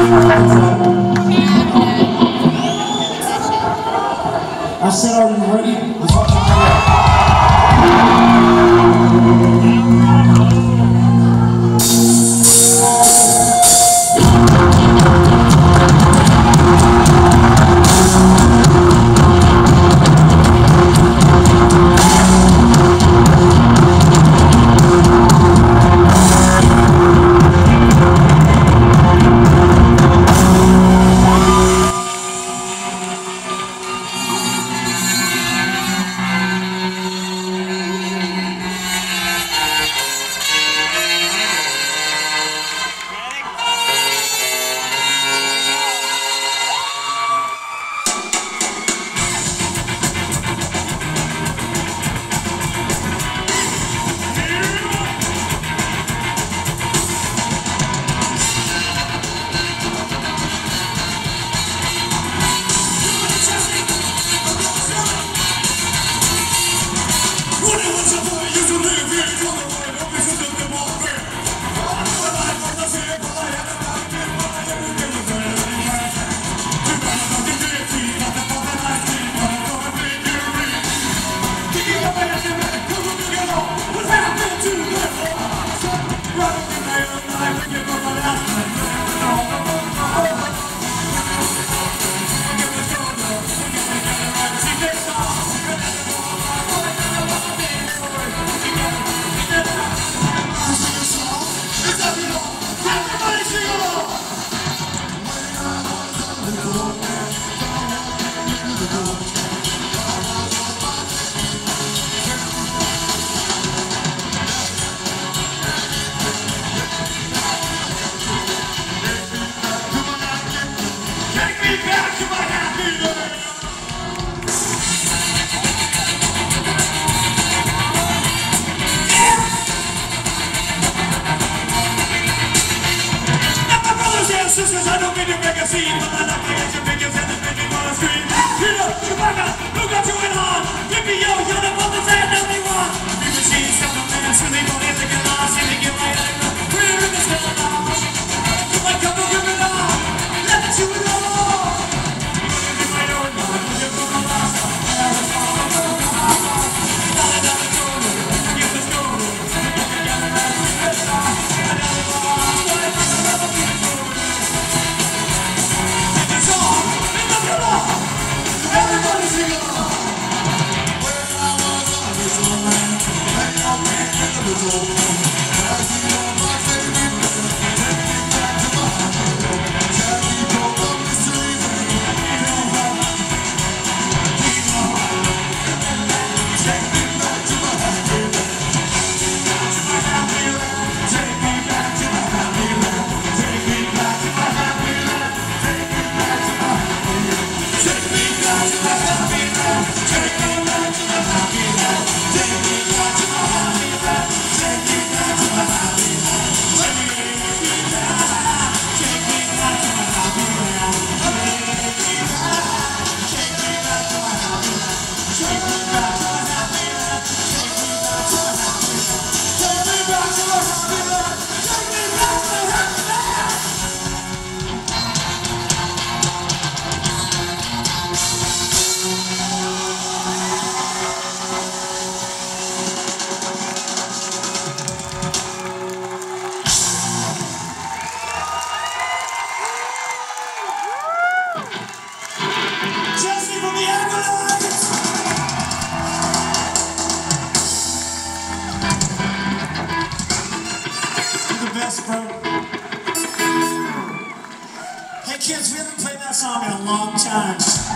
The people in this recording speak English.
I said, are you ready? Let's watch it. Sisters, I don't mean to make a scene, but I love my action figures and the making on the screen. Peter, Wagner, who got you in on? Yippee yo, you're the one that's had nothing wrong. Big machine, some of them, silly body, looking lost, and they get right out of the we're in the still now. You might come to give it on, let it you alone. You might own one, you're from the last one. Give us go, everybody sing along. When I was a little man, and I went in the middle. I see all my favorite men, take me back to my home. Tell me all the mysteries and don't have take me back to my happy land. Take me back to my happy land. Take me back to my happy land. Take me back to my happy land. Take me back to my happy land. Take me back to my happy land. Take me back to my happy land. Take me back to my happy land. Take me back to my happy land. Take me back to my happy land. Take me back to my happy land. Take me back to my happy land. Take me back to my happy land. Take me back to my happy land. Jess from the Aggrolites! You're the best, bro. Hey kids, we haven't played that song in a long time.